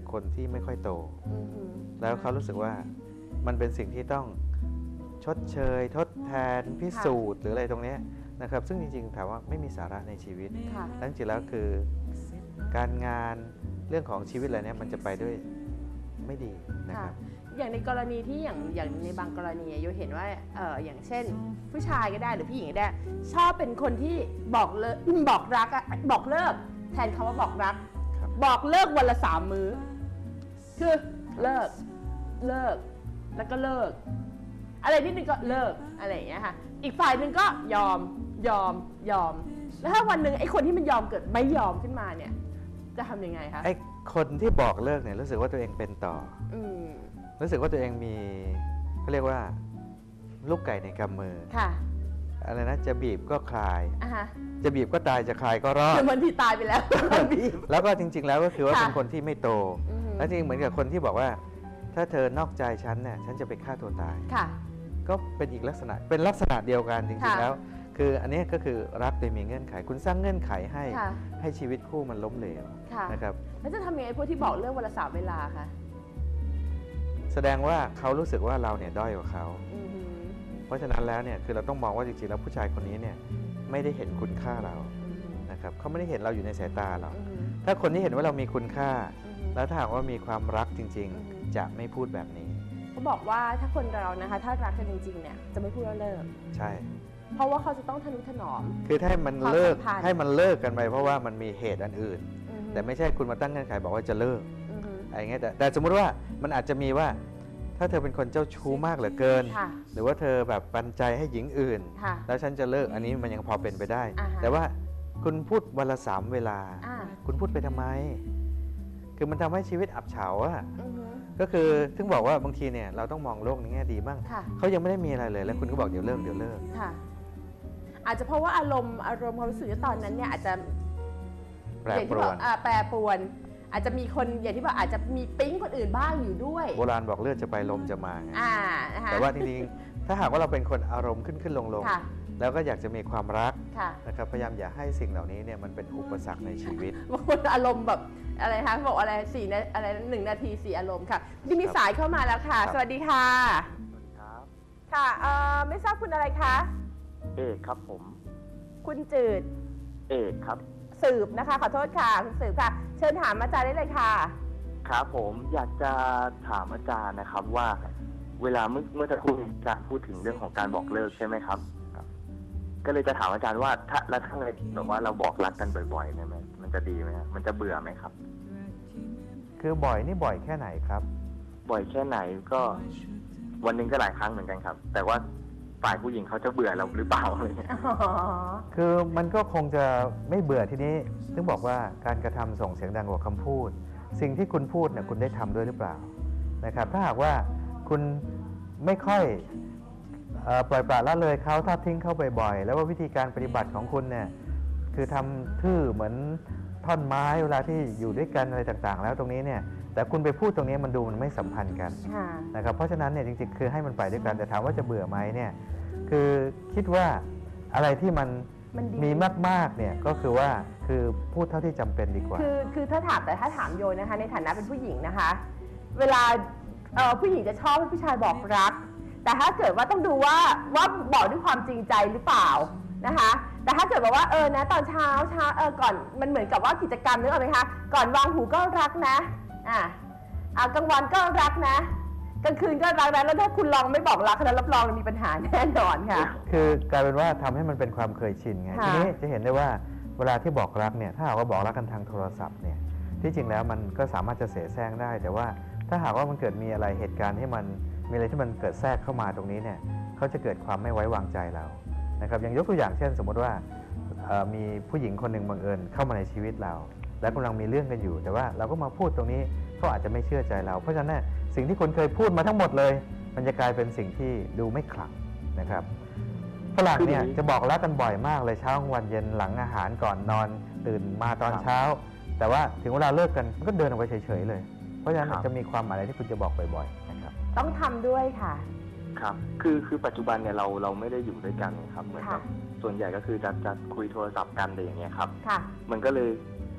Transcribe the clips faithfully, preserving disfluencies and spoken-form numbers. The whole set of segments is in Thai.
คนที่ไม่ค่อยโตแล้วเขารู้สึกว่ามันเป็นสิ่งที่ต้องชดเชยทดแทนพิสูจน์หรืออะไรตรงนี้นะครับซึ่งจริงๆถามว่าไม่มีสาระในชีวิตและจริงๆแล้วคือการงานเรื่องของชีวิตอะไรเนี้ยมันจะไปด้วยไม่ดีนะครับอย่างในกรณีที่อย่างอย่างในบางกรณีโยเห็นว่าเอออย่างเช่นผู้ชายก็ได้หรือผู้หญิงก็ได้ชอบเป็นคนที่บอกเลิกบอกรักบอกเลิกแทนคำว่าบอกรักบอกเลิกวันละสามมื้อคือเลิกเลิกแล้วก็เลิกอะไรนิดนึงก็เลิกอะไรอย่างเงี้ยค่ะอีกฝ่ายหนึ่งก็ยอมยอมยอมแล้วถ้าวันหนึ่งไอ้คนที่มันยอมเกิดไม่ยอมขึ้นมาเนี่ยจะทำยังไงคะไอ้คนที่บอกเลิกเนี่ยรู้สึกว่าตัวเองเป็นต่ออืรู้สึกว่าตัวเองมีเขาเรียกว่าลูกไก่ในกำมือค่ะอะไรนะจะบีบก็คลายจะบีบก็ตายจะคลายก็รอดมันที่ตายไปแล้วแล้วก็จริงๆแล้วก็คือว่าเป็นคนที่ไม่โตและจริงเหมือนกับคนที่บอกว่าถ้าเธอนอกใจฉันเนี่ยฉันจะไปฆ่าตัวตายค่ะก็เป็นอีกลักษณะเป็นลักษณะเดียวกันจริงๆแล้วคืออันนี้ก็คือรักโดยมีเงื่อนไขคุณสร้างเงื่อนไขให้ให้ชีวิตคู่มันล้มเหลวนะครับแล้วจะทำยังไงพวกที่บอกเรื่องวันละสามเวลาคะแสดงว่าเขารู้สึกว่าเราเนี่ยด้อยกว่าเขาเพราะฉะนั้นแล้วเนี่ยคือเราต้องมองว่าจริงๆแล้วผู้ชายคนนี้เนี่ยไม่ได้เห็นคุณค่าเรานะครับเขาไม่ได้เห็นเราอยู่ในสายตาเราถ้าคนที่เห็นว่าเรามีคุณค่าแล้วถ้าหากว่ามีความรักจริงๆจะไม่พูดแบบนี้เขาบอกว่าถ้าคนเรานะคะถ้ารักกันจริงๆเนี่ยจะไม่พูดว่าเลิกใช่เพราะว่าเขาจะต้องทนุถนอมคือให้มันเลิกให้มันเลิกกันไปเพราะว่ามันมีเหตุอันอื่นแต่ไม่ใช่คุณมาตั้งเงื่อนไขบอกว่าจะเลิกอะไรเงี้ยแต่แต่สมมุติว่ามันอาจจะมีว่าถ้าเธอเป็นคนเจ้าชู้มากเหลือเกินหรือว่าเธอแบบปันใจให้หญิงอื่นแล้วฉันจะเลิกอันนี้มันยังพอเป็นไปได้แต่ว่าคุณพูดวันละสามเวลาคุณพูดไปทำไมคือมันทำให้ชีวิตอับเฉาอะก็คือถึงบอกว่าบางทีเนี่ยเราต้องมองโลกในแง่ดีบ้างเขายังไม่ได้มีอะไรเลยแล้วคุณก็บอกเดี๋ยวเลิกเดี๋ยวเลิกอาจจะเพราะว่าอารมณ์อารมณ์ความรู้สึกตอนนั้นเนี่ยอาจจะแปรปรวนแปรปรวนอาจจะมีคนอย่างที่บอกอาจจะมีปิ๊งคนอื่นบ้างอยู่ด้วยโบราณบอกเลือดจะไปลมจะมาแต่ว่าจริงๆถ้าหากว่าเราเป็นคนอารมณ์ขึ้นขึ้นลงลงแล้วก็อยากจะมีความรักนะครับพยายามอย่าให้สิ่งเหล่านี้เนี่ยมันเป็นอุปสรรคในชีวิตบางคนอารมณ์แบบอะไรคะบอกอะไรสี่อะไรหนึ่งนาทีสี่อารมณ์ค่ะที่มีสายเข้ามาแล้วค่ะสวัสดีค่ะครับค่ะไม่ทราบคุณอะไรคะเอกครับผมคุณจืดเอกครับสืบนะคะขอโทษค่ะคุณสืบค่ะเชิญถามอาจารย์ได้เลยค่ะครับผมอยากจะถามอาจารย์นะครับว่าเวลาเมื่อเมื่อสักครู่อาจารย์พูดถึงเรื่องของการบอกเลิกใช่ไหมครับก็เลยจะถามอาจารย์ว่าถ้าแล้วถ้าเราแบบว่าเราบอกรักกันบ่อยๆเนี่ยมันมันจะดีไหมมันจะเบื่อไหมครับคือบ่อยนี่บ่อยแค่ไหนครับบ่อยแค่ไหนก็วันหนึ่งก็หลายครั้งเหมือนกันครับแต่ว่าฝ่ายผู้หญิงเขาจะเบื่อเราหรือเปล่าอะไรเงี้ยคือมันก็คงจะไม่เบื่อทีนี้ถึงบอกว่าการกระทำส่งเสียงดังกว่าคำพูดสิ่งที่คุณพูดเนี่ยคุณได้ทำด้วยหรือเปล่านะครับถ้าหากว่าคุณไม่ค่อยปล่อยปละละเลยเขาทอดทิ้งเขาบ่อยๆแล้วว่าวิธีการปฏิบัติของคุณเนี่ยคือทำทื่อเหมือนท่อนไม้เวลาที่อยู่ด้วยกันอะไรต่างๆแล้วตรงนี้เนี่ยแต่คุณไปพูดตรงนี้มันดูมันไม่สัมพันธ์กันนะครับเพราะฉะนั้นเนี่ยจริงๆคือให้มันไปด้วยกันแต่ถามว่าจะเบื่อไหมเนี่ยคือคิดว่าอะไรที่มันมีมากๆเนี่ยก็คือว่าคือพูดเท่าที่จำเป็นดีกว่าคือคือถ้าถามแต่ถ้าถามโยนะคะในฐานะเป็นผู้หญิงนะคะเวลาผู้หญิงจะชอบให้ผู้ชายบอกรักแต่ถ้าเกิดว่าต้องดูว่าว่าบอกด้วยความจริงใจหรือเปล่านะคะแต่ถ้าเกิดบอกว่าเออนะตอนเช้าเช้าเออก่อนมันเหมือนกับว่ากิจกรรมนึกออกไหมคะก่อนวางหูก็รักนะอ่ากลางวันก็รักนะกลางคืนก็รักนะแล้วถ้าคุณลองไม่บอกรักแล้วรับรองมีปัญหาแน่นอนค่ะคือกลายเป็นว่าทำให้มันเป็นความเคยชินไงทีนี้จะเห็นได้ว่าเวลาที่บอกรักเนี่ยถ้าหากว่าบอกรักกันทางโทรศัพท์เนี่ยที่จริงแล้วมันก็สามารถจะเสแสร้งได้แต่ว่าถ้าหากว่ามันเกิดมีอะไรเหตุการณ์ที่มันมีอะไรที่มันเกิดแทรกเข้ามาตรงนี้เนี่ยเขาจะเกิดความไม่ไว้วางใจเรานะครับอย่างยกตัวอย่างเช่นสมมติว่ามีผู้หญิงคนหนึ่งบังเอิญเข้ามาในชีวิตเราและกำลังมีเรื่องกันอยู่แต่ว่าเราก็มาพูดตรงนี้เขาอาจจะไม่เชื่อใจเราเพราะฉะนั้นสิ่งที่คุณเคยพูดมาทั้งหมดเลยมันจะกลายเป็นสิ่งที่ดูไม่ขลังนะครับฝรั่งเนี่ยจะบอกรักกันบ่อยมากเลยเช้ากลางวันเย็นหลังอาหารก่อนนอนตื่นมาตอนเช้าแต่ว่าถึงเวลาเลิกกันก็เดินออกไปเฉยๆเลยเพราะฉะนั้นจะมีความหมายอะไรที่คุณจะบอกบ่อยๆนะครับต้องทำด้วยค่ะครับคือคือปัจจุบันเนี่ยเราเราไม่ได้อยู่ด้วยกันครับเหมือนกับส่วนใหญ่ก็คือจะจะคุยโทรศัพท์กันอะไรอย่างเงี้ยครับมันก็เลย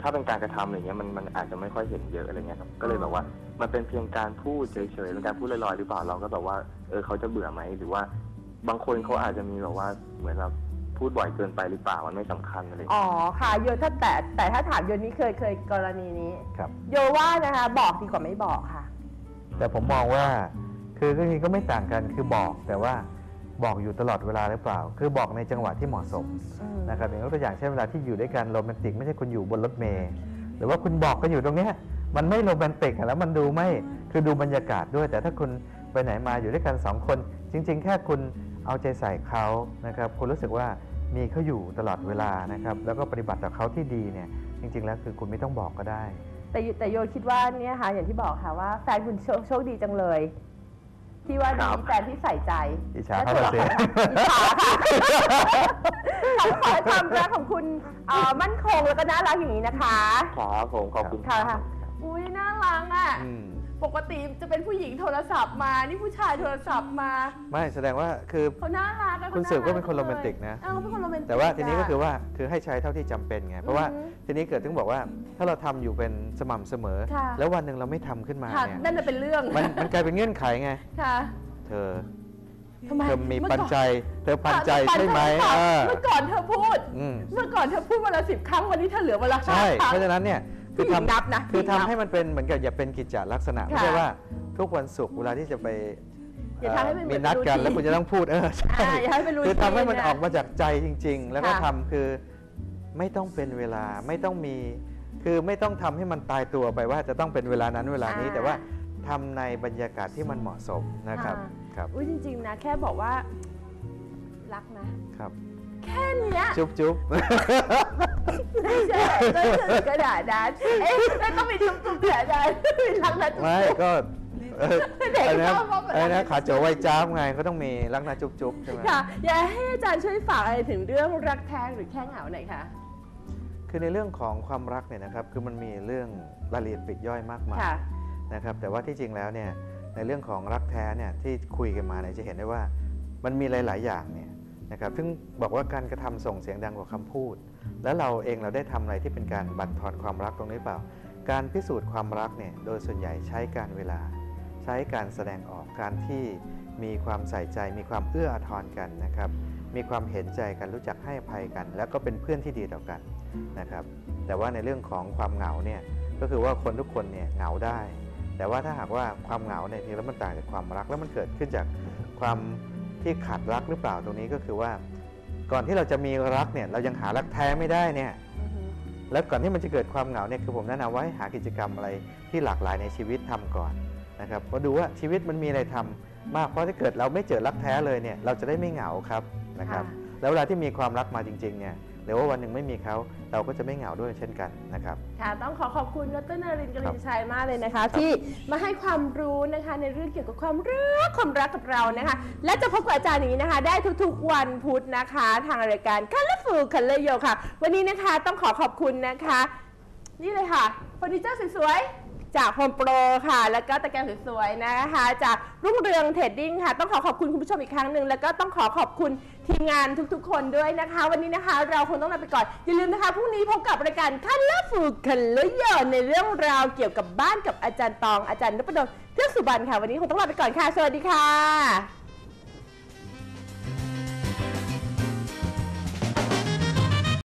ถ้าเป็นการกระทำอะไรเงี้ยมันมันอาจจะไม่ค่อยเห็นเยอะอะไรเงี้ยครับก็เลยแบบว่ามันเป็นเพียงการพูดเฉยๆเป็นการพูดลอยๆหรือเปล่าเราก็แบบว่าเออเขาจะเบื่อไหมหรือว่าบางคนเขาอาจจะมีแบบว่าเหมือนแบบพูดบ่อยเกินไปหรือเปล่ามันไม่สำคัญอะไรอ๋อค่ะโยถ้าแต่แต่ถ้าถามโยนี้เคยเคยกรณีนี้ครับโยว่านะคะบอกดีกว่าไม่บอกค่ะแต่ผมมองว่าคือก็ก็ไม่ต่างกันคือบอกแต่ว่าบอกอยู่ตลอดเวลาหรือเปล่า คือบอกในจังหวะที่เหมาะสมอืมนะครับอย่างยกตัวอย่างเช่นเวลาที่อยู่ด้วยกันโรแมนติกไม่ใช่คุณอยู่บนรถเมล์หรือว่าคุณบอกกันอยู่ตรงเนี้ยมันไม่โรแมนติกอะแล้วมันดูไม่คือดูบรรยากาศด้วย แต่ถ้าคุณไปไหนมาอยู่ด้วยกันสองคน จริง ๆ แค่คุณเอาใจใส่เขานะครับคุณรู้สึกว่ามีเขาอยู่ตลอดเวลานะครับแล้วก็ปฏิบัติต่อเขาที่ดีเนี่ยจริง ๆ แล้วคือคุณไม่ต้องบอกก็ได้แต่แต่โยคิดว่าเนี่ยค่ะอย่างที่บอกค่ะว่าแฟนคุณโชคโชคดีจังเลย ที่ว่ามีแฟนที่ใส่ใจอิจฉาเขาละสิอิจฉาค่ะขอให้ความรักของคุณเอ่อมั่นคงแล้วก็น่ารักอย่างนี้นะคะครับผมขอบคุณค่ะค่ะอุ้ยน่ารักอ่ะอืมปกติจะเป็นผู้หญิงโทรศัพท์มานี่ผู้ชายโทรศัพท์มาไม่แสดงว่าคือเขาน่ารักอะคุณสืบก็เป็นคนโรแมนติกนะเออเขาเป็นคนโรแมนติกแต่ว่าทีนี้ก็ะคือว่าคือให้ใช้เท่าที่จำเป็นไงเพราะว่าอือฮึทีนี้เกิดถึงบอกว่าถ้าเราทำอยู่เป็นสม่ำเสมอค่ะแล้ววันหนึ่งเราไม่ทำขึ้นมาค่ะเนี่ยนั่นจะเป็นเรื่องมันมันกลายเป็นเงื่อนไขไงค่ะเธอทำไมเธอมีเอปันก่อใจ เธอปันใจปันใช่ไหมค่ะเออเมื่อก่อนเธอพูดอืมเมื่อก่อนเธอพูดวันละสิบครั้งวันนี้เธอเหลือวันละห้าใช่ครั้งเพราะฉะนั้นเนี่ยคือผู้หญิงนับทำนะคือผู้หญิงนับทำให้มันเป็นเหมือนกับอย่าเป็นกิจจลักษณะไม่ใช่ค่ะว่าทุกวันศุกร์เวลาที่จะไปอย่าทำให้มันเหมืมีอนนัดกันรูทีนแล้วคุณจะต้องพูดเออใช่อ่าอย่าให้เป็นรูทีนคือทำให้มันนะออกมาจากใจจริง ๆ แล้วก็ค่ะทำคือไม่ต้องเป็นเวลาไม่ต้องมี คือไม่ต้องทำให้มันตายตัวไปว่าจะต้องเป็นเวลานั้นเวลานี้ แต่ว่าทำในบรรยากาศที่มันเหมาะสมนะครับครับอุ้ยจริง ๆ นะ แค่บอกว่ารักนะครับแค่เนี้ยจุ๊บจุ๊บไม่ใช่ไม่ถึงกระดาษนั้นเอ๊ะไม่ต้องมีจุ๊บจุ๊บกระดาษรักนะจุ๊บไม่ก็เออเด็กอันนี้ชอบบอกแบบนั้นอันนี้ขาโจไว้จ้าบไงเขาต้องมีรักนะจุ๊บจุ๊บใช่ไหมค่ะ อยากให้อาจารย์ช่วยฝากอะไรถึงเรื่องรักแท้หรือแค่เหงาหน่อยค่ะคือในเรื่องของความรักเนี่ยนะครับคือมันมีเรื่องรายละเอียดปลีกย่อยมากมายค่ะนะครับแต่ว่าที่จริงแล้วเนี่ยในเรื่องของรักแท้เนี่ยที่คุยกันมาเนี่ยจะเห็นได้ว่ามันมีหลาย ๆ อย่างเนี่ยนะครับซึ่งบอกว่าการกระทำส่งเสียงดังกว่าคำพูด แล้วเราเองเราได้ทำอะไรที่เป็นการบั่นทอนความรักตรงนี้เปล่า การพิสูจน์ความรักเนี่ยโดยส่วนใหญ่ใช้การเวลา ใช้การแสดงออกการที่มีความใส่ใจ มีความเอื้ออาทรกันนะครับมีความเห็นใจกันรู้จักให้อภัยกัน แล้วก็เป็นเพื่อนที่ดีต่อกันนะครับแต่ว่าในเรื่องของความเหงาเนี่ยก็คือว่าคนทุกคนเนี่ยเหงาได้ แต่ว่าถ้าหากว่าความเหงาเนี่ยจริงแล้วมันต่างจากความรักแล้วมันเกิดขึ้นจากความที่ขาดรักหรือเปล่าตรงนี้ก็คือว่า ก่อนที่เราจะมีรักเนี่ยเรายังหารักแท้ไม่ได้เนี่ยแล้วก่อนที่มันจะเกิดความเหงาเนี่ยคือผมแนะนำว่าให้หากิจกรรมอะไรที่หลากหลายในชีวิตทำก่อนนะครับเพราะดูว่าชีวิตมันมีอะไรทำมากเพราะถ้าเกิดเราไม่เจอรักแท้เลยเนี่ยเราจะได้ไม่เหงาครับนะครับแล้วเวลาที่มีความรักมาจริงๆเนี่ยหรือว่าวันหนึ่งไม่มีเขาเราก็จะไม่เหงาด้วยเช่นกันนะครับค่ะต้องขอขอบคุณดรนรินทร์กลินชัยมากเลยนะคะ ที่มาให้ความรู้นะคะในเรื่องเกี่ยวกับความรักความรักกับเรานะคะและจะพบกับอาจารย์อย่างนี้นะคะได้ทุกๆวันพุธนะคะ ทางรายการ Colorful Color Yo ค่ะวันนี้นะคะต้องขอขอบคุณนะคะนี่เลยค่ะเฟอร์นิเจอร์สวยๆจาก Home Pro ค่ะแล้วก็ตะแกรงสวยๆนะคะจากรุ่งเรืองเทรดดิ้งค่ะต้องขอขอบคุณคุณผู้ชมอีกครั้งหนึ่งแล้วก็ต้องขอขอบคุณทีมงานทุกๆ คนด้วยนะคะ วันนี้นะคะเราคงต้องลาไปก่อนอย่าลืมนะคะพรุ่งนี้พบกับรายการ Colorful Color Yo ในเรื่องราวเกี่ยวกับบ้านกับอาจารย์ตองอาจารย์นพดลเทือกสุบรรณค่ะวันนี้คงต้องลาไปก่อนค่ะสวัสดีค่ะ